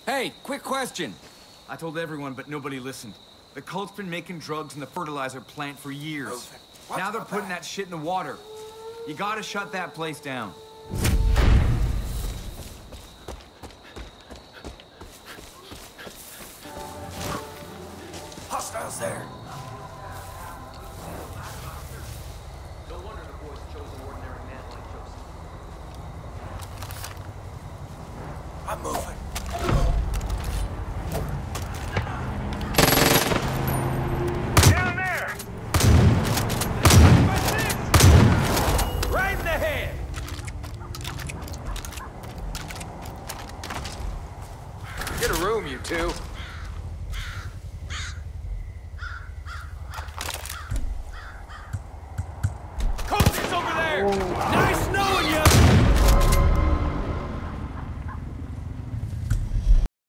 Hey, quick question. I told everyone, but nobody listened. The cult's been making drugs in the fertilizer plant for years. Now they're putting that shit in the water. You gotta shut that place down. Hostiles there. No wonder the boys chose an ordinary man like Joseph. I'm moving. Down there! Right in the head! Get a room, you two.